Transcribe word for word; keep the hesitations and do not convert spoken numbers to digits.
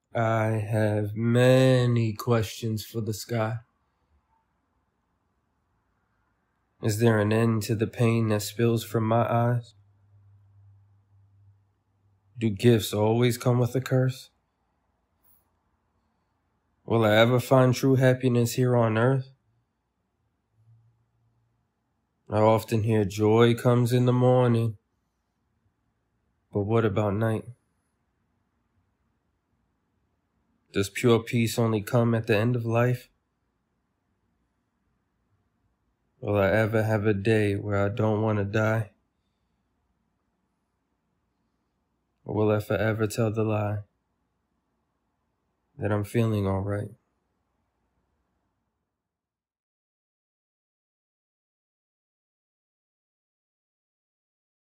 I have many questions for the sky. Is there an end to the pain that spills from my eyes? Do gifts always come with a curse? Will I ever find true happiness here on earth? I often hear joy comes in the morning, but what about night? Does pure peace only come at the end of life? Will I ever have a day where I don't want to die? Or will I forever tell the lie that I'm feeling all right?